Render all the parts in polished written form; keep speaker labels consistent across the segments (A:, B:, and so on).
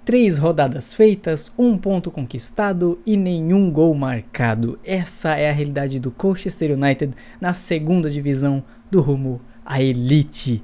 A: 3 rodadas feitas, 1 ponto conquistado e nenhum gol marcado. Essa é a realidade do Colchester United na segunda divisão do rumo à elite.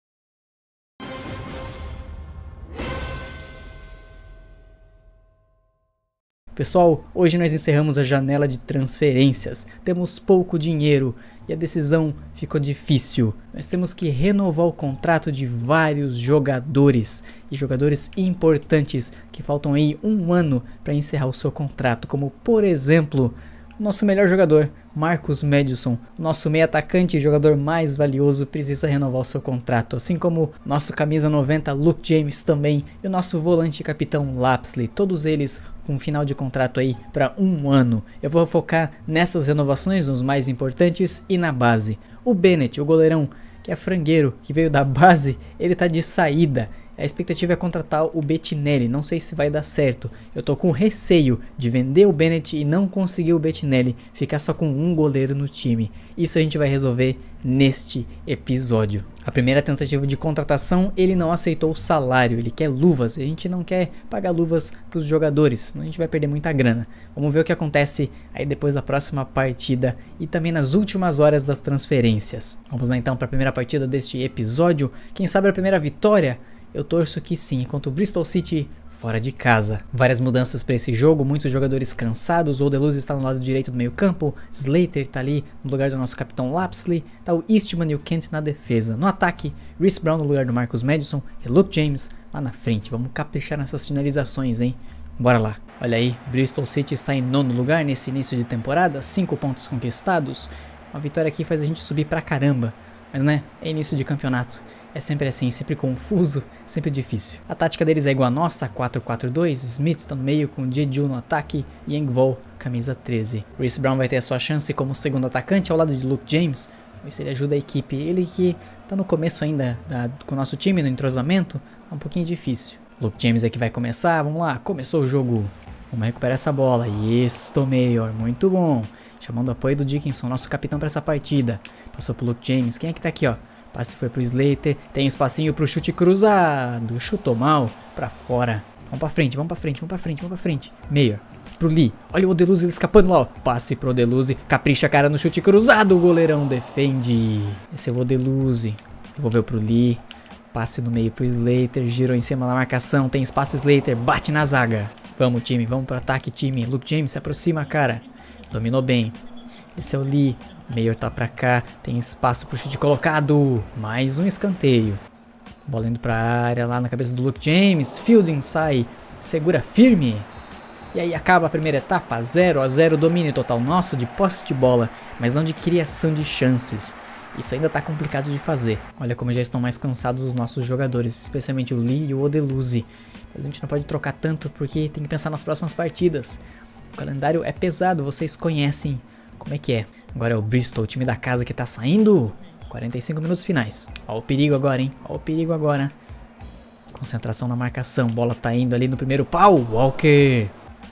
A: Pessoal, hoje nós encerramos a janela de transferências, temos pouco dinheiro e a decisão ficou difícil. Nós temos que renovar o contrato de vários jogadores e jogadores importantes que faltam aí um ano para encerrar o seu contrato, como por exemplo, nosso melhor jogador, Marcus Maddison, nosso meio atacante e jogador mais valioso, precisa renovar o seu contrato, assim como nosso camisa 90 Luke James também e o nosso volante capitão Lapsley, todos eles com final de contrato aí para um ano. Eu vou focar nessas renovações, nos mais importantes e na base. O Bennett, o goleirão que é frangueiro, que veio da base, ele tá de saída. A expectativa é contratar o Bettinelli, não sei se vai dar certo. Eu tô com receio de vender o Bennett e não conseguir o Bettinelli, ficar só com um goleiro no time. Isso a gente vai resolver neste episódio. A primeira tentativa de contratação, ele não aceitou o salário, ele quer luvas. A gente não quer pagar luvas para os jogadores, senão a gente vai perder muita grana. Vamos ver o que acontece aí depois da próxima partida e também nas últimas horas das transferências. Vamos lá então para a primeira partida deste episódio. Quem sabe a primeira vitória? Eu torço que sim, contra o Bristol City fora de casa. Várias mudanças para esse jogo, muitos jogadores cansados. O Odeluz está no lado direito do meio campo, Slater está ali no lugar do nosso capitão Lapsley, tá o Eastman e o Kent na defesa. No ataque, Reece Brown no lugar do Marcus Maddison e Luke James lá na frente. Vamos caprichar nessas finalizações, hein? Bora lá. Olha aí, Bristol City está em nono lugar nesse início de temporada, 5 pontos conquistados. Uma vitória aqui faz a gente subir pra caramba, mas né, é início de campeonato. É sempre assim, sempre confuso, sempre difícil. A tática deles é igual a nossa, 4-4-2. Smith está no meio com Jeju no ataque e Engvall, camisa 13. Reece Brown vai ter a sua chance como segundo atacante ao lado de Luke James. Ver se ele ajuda a equipe. Ele que está no começo ainda com o nosso time, no entrosamento, é um pouquinho difícil. Luke James é que vai começar, vamos lá, começou o jogo. Vamos recuperar essa bola. Isso, Mayor, muito bom. Chamando o apoio do Dickinson, nosso capitão para essa partida. Passou pro Luke James, quem é que tá aqui, ó? Passe foi pro Slater, tem espacinho pro chute cruzado, chutou mal, pra fora. Vamos pra frente, vamos pra frente, vamos pra frente, vamos pra frente. Mayor, pro Lee, olha o Odeluz escapando lá, ó. Passe pro Odeluz, capricha a cara no chute cruzado, o goleirão defende. Esse é o Odeluz, devolveu pro Lee, passe no meio pro Slater, girou em cima da marcação, tem espaço Slater, bate na zaga. Vamos time, vamos pro ataque time, Luke James se aproxima, cara, dominou bem. Esse é o Lee. Mayor tá pra cá, tem espaço pro chute colocado, mais um escanteio. Bola indo pra área, lá na cabeça do Luke James, Fielding sai, segura firme. E aí acaba a primeira etapa, 0-0, domínio total nosso de posse de bola, mas não de criação de chances. Isso ainda tá complicado de fazer. Olha como já estão mais cansados os nossos jogadores, especialmente o Lee e o Odeluz. A gente não pode trocar tanto porque tem que pensar nas próximas partidas. O calendário é pesado, vocês conhecem como é que é. Agora é o Bristol, o time da casa que tá saindo. 45 minutos finais. Ó o perigo agora, hein? Ó o perigo agora. Concentração na marcação. Bola tá indo ali no primeiro pau. Walker.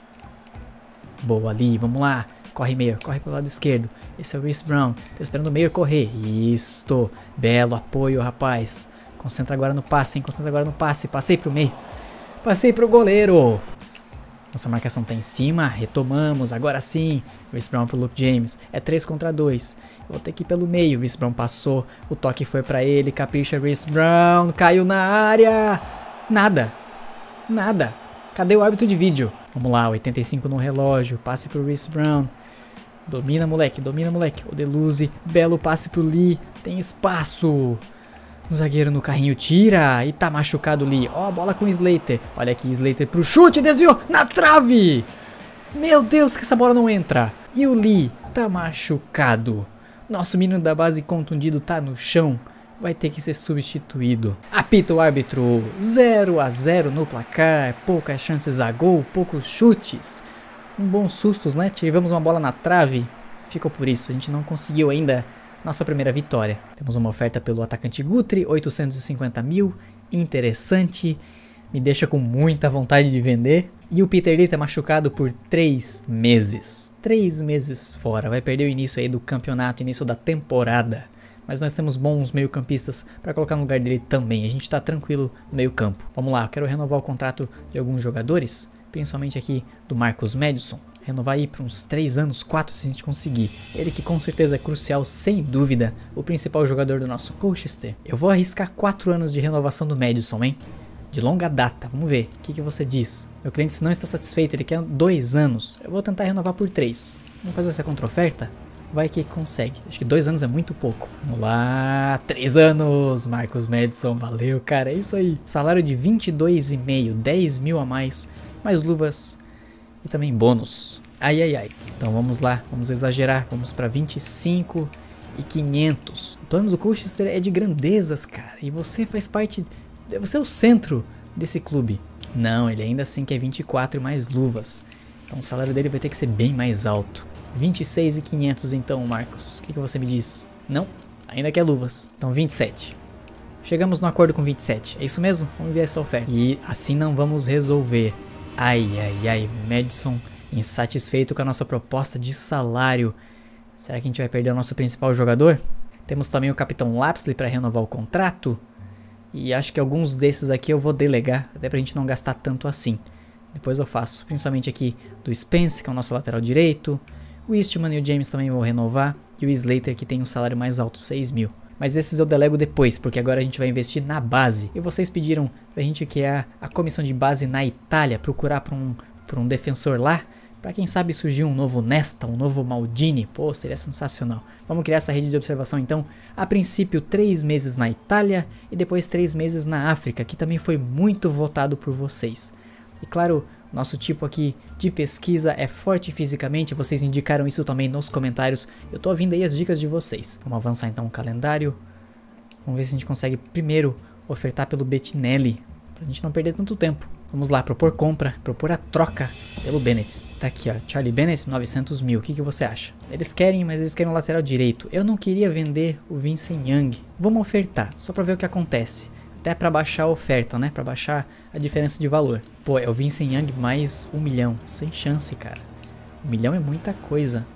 A: Boa ali, vamos lá. Corre, Mayor, corre pro lado esquerdo. Esse é o Reece Brown. Tô esperando o Mayor correr. Isto. Belo apoio, rapaz. Concentra agora no passe, hein? Concentra agora no passe. Passei pro meio. Passei pro goleiro. Nossa marcação tá em cima, retomamos, agora sim. Reece Brown pro Luke James, é 3 contra 2. Vou ter que ir pelo meio, Reece Brown passou, o toque foi pra ele, capricha Reece Brown, caiu na área. Nada, nada. Cadê o árbitro de vídeo? Vamos lá, 85 no relógio, passe pro Reece Brown. Domina moleque, Odeluz, belo passe pro Lee, tem espaço. Zagueiro no carrinho tira e tá machucado Lee. Ó, bola com Slater. Olha aqui, Slater pro chute, desviou na trave. Meu Deus, que essa bola não entra. E o Lee tá machucado. Nosso menino da base contundido tá no chão. Vai ter que ser substituído. Apita o árbitro. 0-0 no placar. Poucas chances a gol, poucos chutes. Bons sustos, né? Tivemos uma bola na trave. Ficou por isso, a gente não conseguiu ainda nossa primeira vitória. Temos uma oferta pelo atacante Guthrie, 850 mil, interessante, me deixa com muita vontade de vender. E o Peter Lee tá machucado por 3 meses. 3 meses fora, vai perder o início aí do campeonato, início da temporada. mas nós temos bons meio-campistas para colocar no lugar dele também. A gente tá tranquilo no meio-campo. Vamos lá, eu quero renovar o contrato de alguns jogadores, principalmente aqui do Marcus Madison. Renovar aí para uns 3 anos, 4 se a gente conseguir. Ele que com certeza é crucial, sem dúvida, o principal jogador do nosso Colchester. Eu vou arriscar 4 anos de renovação do Madison, hein? De longa data, vamos ver, o que você diz? Meu cliente se não está satisfeito, ele quer 2 anos. Eu vou tentar renovar por 3. Vamos fazer essa contra-oferta? Vai que consegue. Acho que 2 anos é muito pouco. Vamos lá, 3 anos, Marcus Madison, valeu, cara, é isso aí. Salário de 22,5, 10 mil a mais luvas e também bônus. Ai. Então vamos lá, vamos exagerar, vamos para 25.500. O plano do Colchester é de grandezas, cara, e você faz parte, você é o centro desse clube. Não, ele ainda assim quer 24 e mais luvas. Então o salário dele vai ter que ser bem mais alto. 26.500 então, Marcos. O que você me diz? Não? Ainda quer luvas. Então 27. Chegamos no acordo com 27. É isso mesmo? Vamos ver essa oferta. E assim não vamos resolver. Ai. Madison insatisfeito com a nossa proposta de salário. Será que a gente vai perder o nosso principal jogador? Temos também o Capitão Lapsley para renovar o contrato. E acho que alguns desses aqui eu vou delegar, até pra gente não gastar tanto assim. Depois eu faço, principalmente aqui do Spence, que é o nosso lateral direito. O Eastman e o James também vou renovar. E o Slater, que tem um salário mais alto, 6 mil. Mas esses eu delego depois, porque agora a gente vai investir na base. E vocês pediram pra gente criar a comissão de base na Itália, procurar por um defensor lá. Pra quem sabe surgir um novo Nesta, um novo Maldini. Pô, seria sensacional. Vamos criar essa rede de observação então. A princípio 3 meses na Itália e depois 3 meses na África, que também foi muito votado por vocês. E claro, nosso tipo aqui de pesquisa é forte fisicamente, vocês indicaram isso também nos comentários. Eu tô ouvindo aí as dicas de vocês. Vamos avançar então o calendário. Vamos ver se a gente consegue primeiro ofertar pelo Bettinelli, pra gente não perder tanto tempo. Vamos lá, propor compra, propor a troca pelo Bennett. Tá aqui, ó, Charlie Bennett, 900 mil. O que você acha? Eles querem, mas eles querem um lateral direito. Eu não queria vender o Vincent Young. Vamos ofertar, só pra ver o que acontece. Até pra baixar a oferta, né? Pra baixar a diferença de valor. Pô, é o Vincent Young mais 1 milhão. Sem chance, cara. 1 milhão é muita coisa.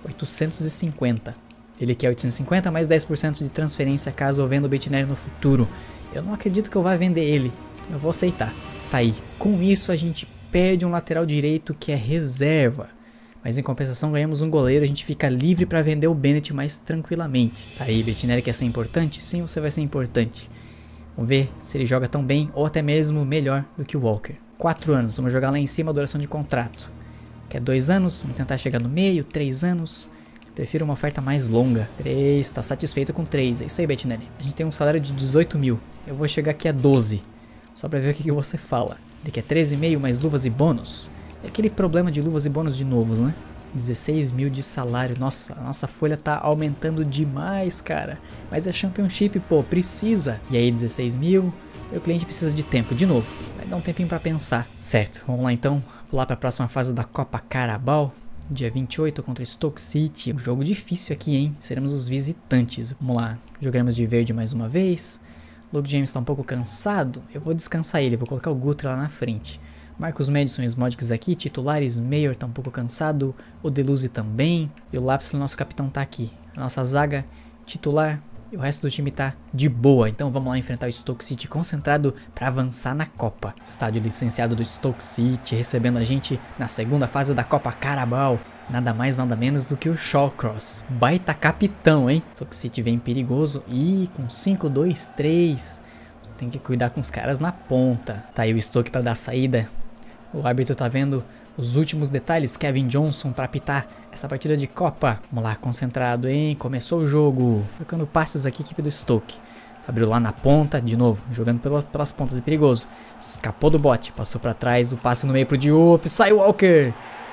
A: 850. Ele quer 850 mais 10% de transferência caso eu venda o Bettinelli no futuro. Eu não acredito que eu vá vender ele. Eu vou aceitar. Tá aí. Com isso a gente perde um lateral direito que é reserva. Mas em compensação ganhamos um goleiro, a gente fica livre para vender o Bennett mais tranquilamente. Tá aí, Bettinelli quer ser importante? Sim, você vai ser importante. Vamos ver se ele joga tão bem ou até mesmo melhor do que o Walker. 4 anos, vamos jogar lá em cima a duração de contrato. Quer 2 anos, vamos tentar chegar no meio, 3 anos. Prefiro uma oferta mais longa. 3, tá satisfeito com 3, é isso aí, Bettinelli. A gente tem um salário de 18 mil, eu vou chegar aqui a 12. Só pra ver o que você fala. Ele quer 13,5 mais luvas e bônus. É aquele problema de luvas e bônus de novos, né? 16 mil de salário. Nossa, a nossa folha tá aumentando demais, cara. Mas é Championship, pô, precisa. E aí, 16 mil. Meu cliente precisa de tempo, de novo. Vai dar um tempinho pra pensar. Certo, vamos lá então. Pular pra próxima fase da Copa Carabao. Dia 28 contra Stoke City. Um jogo difícil aqui, hein? Seremos os visitantes. Vamos lá. Jogaremos de verde mais uma vez. Luke James tá um pouco cansado, eu vou descansar ele, vou colocar o Guthrie lá na frente. Marcus Madison e Smodix aqui, titulares, Mayer tá um pouco cansado, o Deleuze também, e o Lapsley, nosso capitão, tá aqui. A nossa zaga titular e o resto do time tá de boa, então vamos lá enfrentar o Stoke City concentrado para avançar na Copa. Estádio licenciado do Stoke City, recebendo a gente na segunda fase da Copa Carabao. Nada mais, nada menos do que o Shawcross. Baita capitão, hein? Stoke City vem perigoso. Ih, com 5-2-3. Tem que cuidar com os caras na ponta. Tá aí o Stoke para dar a saída. O árbitro tá vendo os últimos detalhes. Kevin Johnson para apitar essa partida de Copa. Vamos lá, concentrado, hein? Começou o jogo. Trocando passes aqui, equipe do Stoke. Abriu lá na ponta, de novo, jogando pelas pontas, é perigoso. Escapou do bote, passou para trás. O passe no meio pro Diouf. Sai o Walker.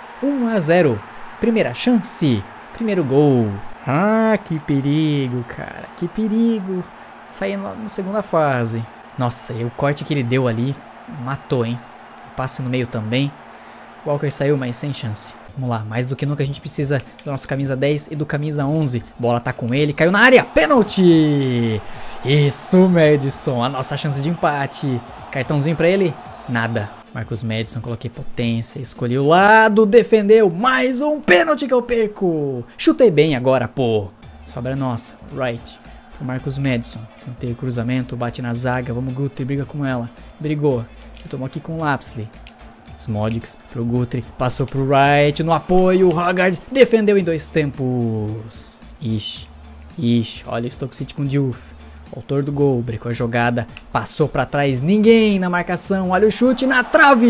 A: 1-0. Primeira chance, primeiro gol. Ah, que perigo, cara, que perigo. Saindo na segunda fase. Nossa, e o corte que ele deu ali matou, hein. O passe no meio também. O Walker saiu, mas sem chance. Vamos lá, mais do que nunca a gente precisa do nosso camisa 10 e do camisa 11. Bola tá com ele, caiu na área, pênalti. Isso, Madison, a nossa chance de empate. Cartãozinho pra ele? Nada. Marcus Madison, coloquei potência, escolhi o lado, defendeu, mais um pênalti que eu perco. Chutei bem agora, pô. Sobra nossa, right. O Marcus Madison. Tentei o cruzamento, bate na zaga. Vamos, Guthrie, briga com ela. Brigou. Tomou aqui com o Lapsley. Smodics pro Guthrie. Passou pro Wright no apoio. O Haggard defendeu em 2 tempos. Ixi. Olha o Stoke City com o Diouf. Autor do gol. Brecou a jogada. Passou pra trás. Ninguém na marcação. Olha o chute na trave.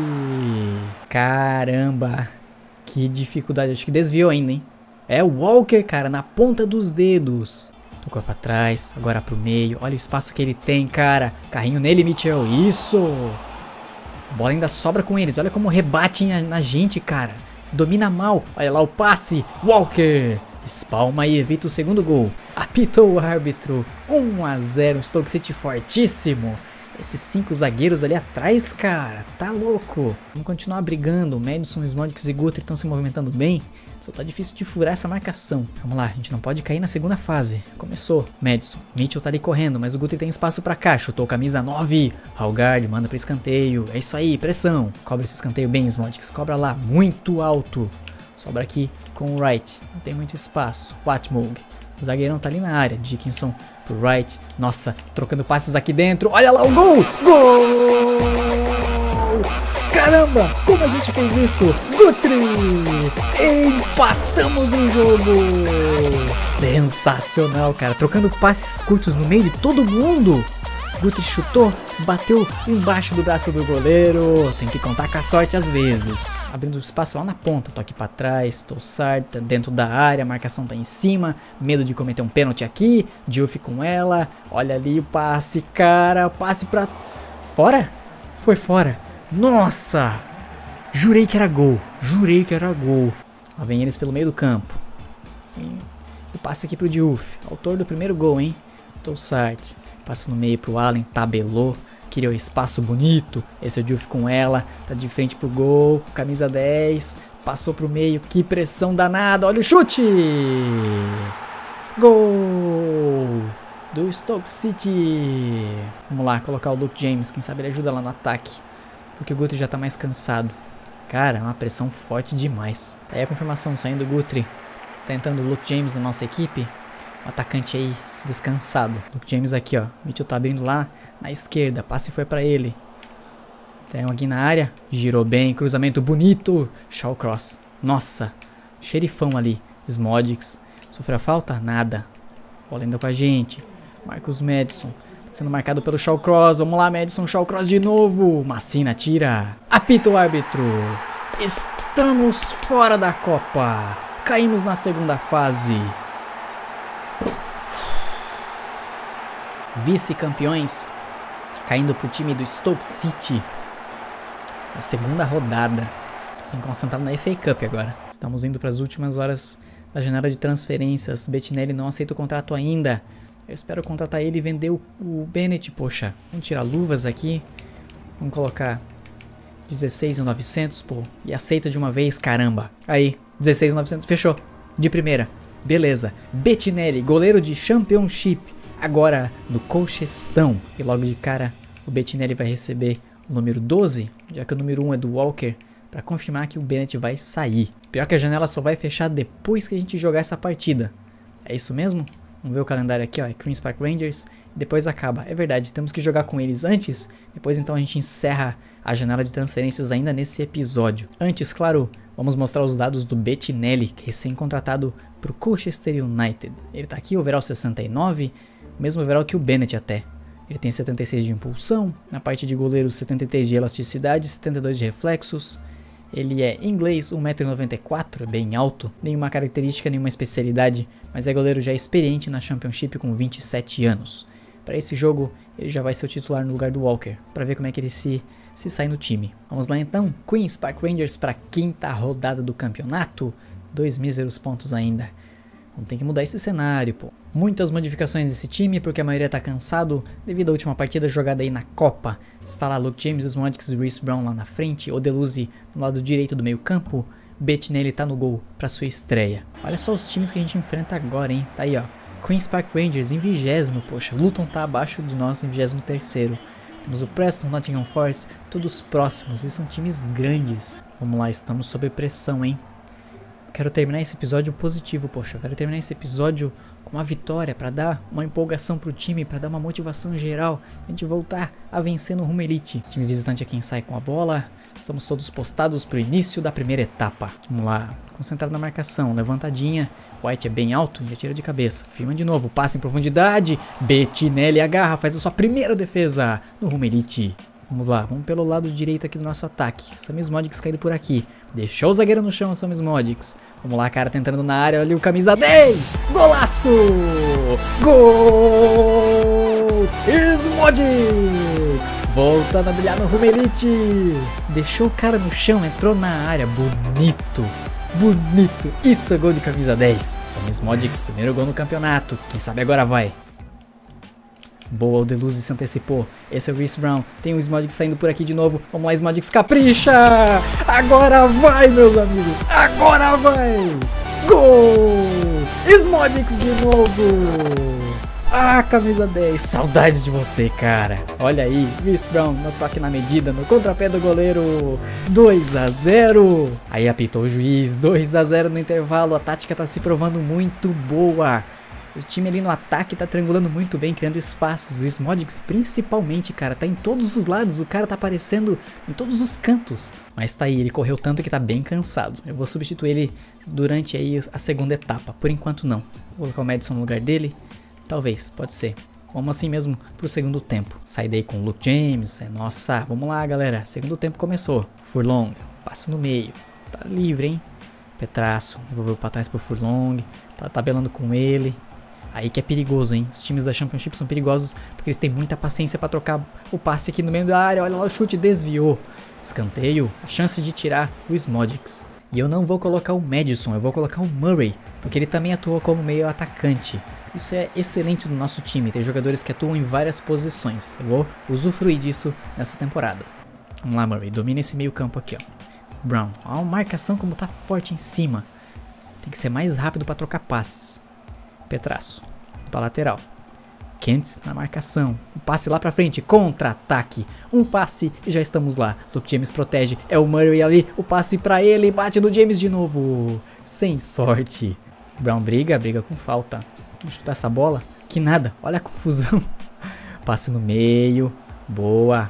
A: Caramba. Que dificuldade. Acho que desviou ainda, hein? É o Walker, cara, na ponta dos dedos. Tocou pra trás, agora pro meio. Olha o espaço que ele tem, cara. Carrinho nele, Mitchell. Isso! A bola ainda sobra com eles. Olha como rebatem na gente, cara. Domina mal. Olha lá o passe. Walker. Espalma e evita o segundo gol. Apitou o árbitro. 1-0. Stoke City fortíssimo. Esses 5 zagueiros ali atrás, cara. Tá louco. Vamos continuar brigando. Madison, Smodics e Guthrie estão se movimentando bem. Só tá difícil de furar essa marcação. Vamos lá, a gente não pode cair na segunda fase. Começou. Madison. Mitchell tá ali correndo, mas o Guthrie tem espaço pra cá. Chutou camisa 9. Haggard manda pra escanteio. É isso aí, pressão. Cobra esse escanteio bem, Smodics. Cobra lá, muito alto. Sobra aqui com o Wright. Não tem muito espaço. Watmog. O zagueirão tá ali na área. Dickinson pro Wright. Nossa, trocando passes aqui dentro. Olha lá o gol! Gol! Caramba, como a gente fez isso? Guthrie! Empatamos o jogo! Sensacional, cara. Trocando passes curtos no meio de todo mundo. Guthrie chutou, bateu embaixo do braço do goleiro. Tem que contar com a sorte às vezes. Abrindo espaço lá na ponta. Toque pra trás. Tossard tá dentro da área. A marcação tá em cima. Medo de cometer um pênalti aqui. Diouf com ela. Olha ali o passe, cara. Passe pra... Fora? Foi fora. Nossa! Jurei que era gol. Lá vem eles pelo meio do campo. E o passe aqui pro Diouf. Autor do primeiro gol, hein? Tossard. Passa no meio pro Allen, tabelou, queria o espaço bonito, esse é o Diouf com ela, tá de frente pro gol, camisa 10, passou pro meio, que pressão danada, olha o chute! Gol do Stoke City! Vamos lá, colocar o Luke James, quem sabe ele ajuda lá no ataque, porque o Guthrie já tá mais cansado. Cara, é uma pressão forte demais. Aí a confirmação saindo do Guthrie, tá entrando o Luke James na nossa equipe, um atacante aí descansado. Luke James aqui, ó. Mitchell tá abrindo lá na esquerda. Passe foi pra ele. Tem um aqui na área. Girou bem. Cruzamento bonito. Shawcross. Nossa. Xerifão ali. Smodics. Sofreu a falta? Nada. Bola ainda com a gente. Marcus Madison. Tá sendo marcado pelo Shawcross. Vamos lá, Madison. Shawcross de novo. Massina tira. Apita o árbitro. Estamos fora da Copa. Caímos na segunda fase. Vice-campeões, caindo pro time do Stoke City na segunda rodada. Bem concentrado na FA Cup agora. Estamos indo para as últimas horas da janela de transferências. Bettinelli não aceita o contrato ainda. Eu espero contratar ele e vender o Bennett. Poxa, vamos tirar luvas aqui. Vamos colocar 16.900, pô. E aceita de uma vez, caramba. Aí, 16.900, fechou. De primeira. Beleza. Bettinelli, goleiro de Championship. Agora no Colchestão. E logo de cara o Bettinelli vai receber o número 12, já que o número 1 é do Walker, para confirmar que o Bennett vai sair. Pior que a janela só vai fechar depois que a gente jogar essa partida. É isso mesmo? Vamos ver o calendário aqui, ó. É Queen's Park Rangers. Depois acaba. É verdade, temos que jogar com eles antes. Depois então a gente encerra a janela de transferências ainda nesse episódio. Antes, claro, vamos mostrar os dados do Bettinelli, recém-contratado para o Colchester United. Ele tá aqui, overall 69, mesmo overall que o Bennett até. Ele tem 76 de impulsão, na parte de goleiro 73 de elasticidade, 72 de reflexos. Ele é inglês, 1,94 m, bem alto, nenhuma característica, nenhuma especialidade, mas é goleiro já experiente na Championship com 27 anos. Para esse jogo, ele já vai ser o titular no lugar do Walker, para ver como é que ele se sai no time. Vamos lá então, Queen's Park Rangers para a quinta rodada do campeonato, 2 míseros pontos ainda. Vamos ter que mudar esse cenário, pô. Muitas modificações nesse time, porque a maioria tá cansado devido à última partida jogada aí na Copa. Está lá Luke James, Smodics e Reece Brown lá na frente, Odeluzzi no lado direito do meio campo, Bettinelli tá no gol para sua estreia. Olha só os times que a gente enfrenta agora, hein. Tá aí, ó. Queen's Park Rangers em 20º, poxa. Luton tá abaixo de nós em 23º. Temos o Preston, Nottingham Forest, todos próximos, e são times grandes. Vamos lá, estamos sob pressão, hein. Quero terminar esse episódio positivo, poxa. Quero terminar esse episódio com uma vitória, para dar uma empolgação pro time, para dar uma motivação geral, a gente voltar a vencer no rumo elite. O time visitante é quem sai com a bola. Estamos todos postados pro início da primeira etapa. Vamos lá, concentrado na marcação, levantadinha. White é bem alto e atira de cabeça. Firma de novo, passe em profundidade. Bettinelli agarra, faz a sua primeira defesa no rumo elite. Vamos lá, vamos pelo lado direito aqui do nosso ataque. Samismodics caindo por aqui. Deixou o zagueiro no chão, Samismodics. Vamos lá, cara, tentando na área. Olha ali o camisa 10. Golaço! Gol! Smodics! Voltando a brilhar no rumo elite. Deixou o cara no chão, entrou na área. Bonito. Bonito. Isso é gol de camisa 10. Samismodics, primeiro gol no campeonato. Quem sabe agora vai. Boa, o Deleuze se antecipou. Esse é o Reece Brown. Tem o Smodics saindo por aqui de novo. Vamos lá, Smodics, capricha! Agora vai, meus amigos! Agora vai! Gol! Smodics de novo! Ah, camisa 10. Saudade de você, cara. Olha aí, Reece Brown no toque na medida, no contrapé do goleiro. 2-0. Aí apitou o juiz. 2-0 no intervalo. A tática tá se provando muito boa. O time ali no ataque tá triangulando muito bem, criando espaços. O Smodics principalmente, cara, tá em todos os lados. O cara tá aparecendo em todos os cantos. Mas tá aí, ele correu tanto que tá bem cansado. Eu vou substituir ele durante aí a segunda etapa. Por enquanto não. Vou colocar o Madison no lugar dele. Talvez, pode ser. Vamos assim mesmo pro segundo tempo. Sai daí com o Luke James. Nossa, vamos lá, galera. Segundo tempo começou. Furlong, passa no meio. Tá livre, hein? Petraço, devolveu pra trás pro Furlong. Tá tabelando com ele. Aí que é perigoso, hein? Os times da Championship são perigosos porque eles têm muita paciência pra trocar o passe aqui no meio da área. Olha lá o chute, desviou. Escanteio, a chance de tirar o Smodics. E eu não vou colocar o Madison, eu vou colocar o Murray, porque ele também atua como meio atacante. Isso é excelente no nosso time, ter jogadores que atuam em várias posições. Eu vou usufruir disso nessa temporada. Vamos lá, Murray, domina esse meio campo aqui, ó. Brown, ó, a marcação como tá forte em cima. Tem que ser mais rápido pra trocar passes. Petraço, para lateral. Kent na marcação. Um passe lá pra frente, contra-ataque. Um passe e já estamos lá. Luke James protege, é o Murray ali. O passe pra ele, bate no James de novo. Sem sorte. Brown briga com falta. Vamos chutar essa bola. Que nada, olha a confusão. Passe no meio. Boa.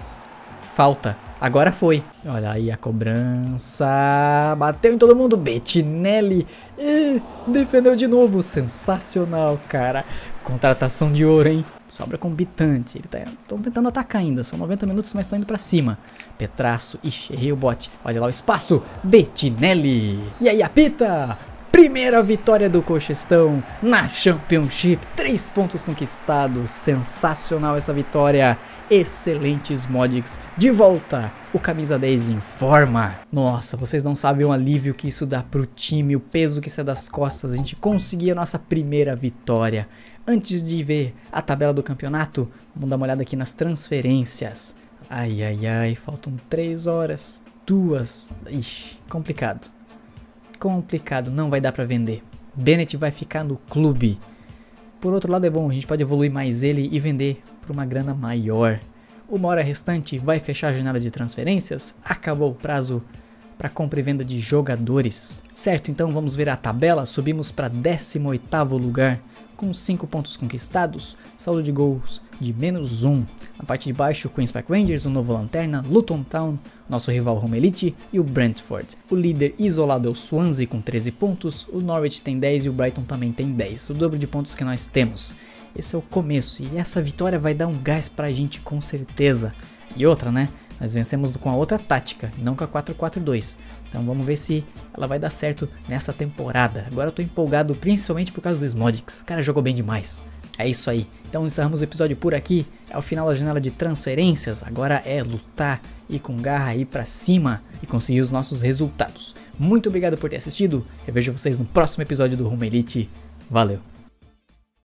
A: Falta. Agora foi. Olha aí a cobrança. Bateu em todo mundo. Bettinelli. Defendeu de novo. Sensacional, cara. Contratação de ouro, hein? Sobra com o Bitante. Ele estão tentando atacar ainda. São 90 minutos, mas estão indo pra cima. Petraço. Ixi, errei o bote. Olha lá o espaço. Bettinelli. E aí, apita. Primeira vitória do Colchestão na Championship, 3 pontos conquistados, sensacional essa vitória, excelentes Smodics de volta, o camisa 10 em forma. Nossa, vocês não sabem o alívio que isso dá pro time, o peso que isso é das costas, a gente conseguir a nossa primeira vitória. Antes de ver a tabela do campeonato, vamos dar uma olhada aqui nas transferências. Ai, ai, ai, faltam 3 horas, 2, ixi, complicado. Complicado, não vai dar pra vender. Bennett vai ficar no clube. Por outro lado é bom, a gente pode evoluir mais ele e vender por uma grana maior. Uma hora restante vai fechar a janela de transferências. Acabou o prazo para compra e venda de jogadores. Certo, então vamos ver a tabela. Subimos para 18º lugar com 5 pontos conquistados, saldo de gols de -1. Na parte de baixo, Queen's Park Rangers, o novo lanterna, Luton Town, nosso rival Home Elite e o Brentford. O líder isolado é o Swansea com 13 pontos, o Norwich tem 10 e o Brighton também tem 10, o dobro de pontos que nós temos. Esse é o começo e essa vitória vai dar um gás pra gente com certeza. E outra, né? Nós vencemos com a outra tática, não com a 4-4-2. Então vamos ver se ela vai dar certo nessa temporada. Agora eu tô empolgado principalmente por causa do Smodics. O cara jogou bem demais. É isso aí. Então encerramos o episódio por aqui. É o final da janela de transferências. Agora é lutar e com garra ir pra cima e conseguir os nossos resultados. Muito obrigado por ter assistido. Eu vejo vocês no próximo episódio do Rumo Elite. Valeu!